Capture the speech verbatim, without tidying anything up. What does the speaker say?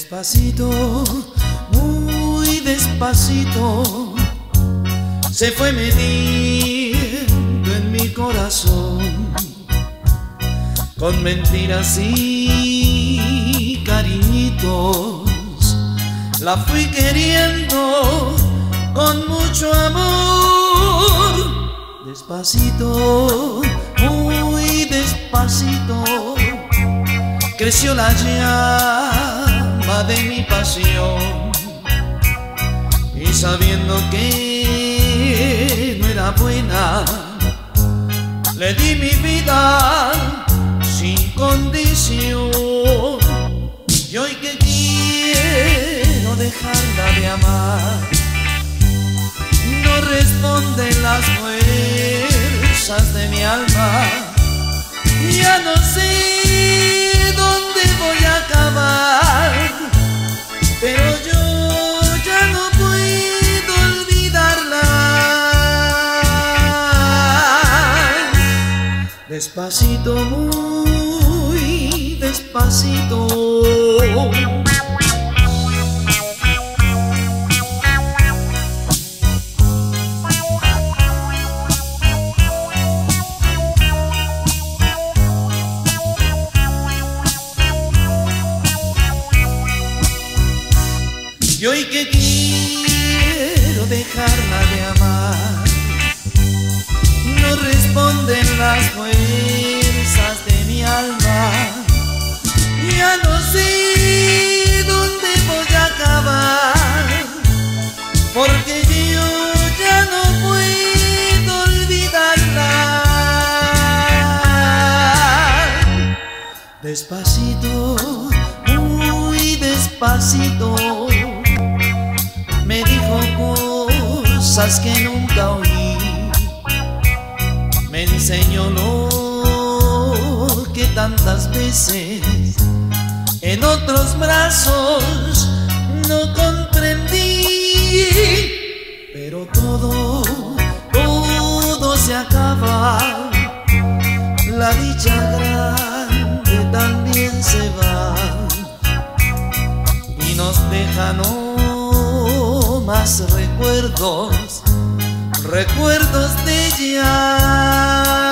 Despacito, muy despacito, se fue metiendo en mi corazón, con mentiras y cariñitos. La fui queriendo con mucho amor. Despacito, muy despacito, creció la llama de mi pasión, y sabiendo que no era buena, le di mi vida sin condición. Y hoy que quiero dejarla de amar, no responden las fuerzas de mi alma. Ya no sé dónde voy a acabar, pero yo ya no puedo olvidarla. Despacito, muy despacito, y hoy que quiero dejarla de amar, no responden las fuerzas de mi alma. Ya no sé dónde voy a acabar, porque yo ya no puedo olvidarla. Despacito, muy despacito, me dijo cosas que nunca oí, me enseñó lo que tantas veces en otros brazos no comprendí. Pero todo, todo se acaba, la dicha grande también se va, y nos deja no más recuerdos, recuerdos de ella.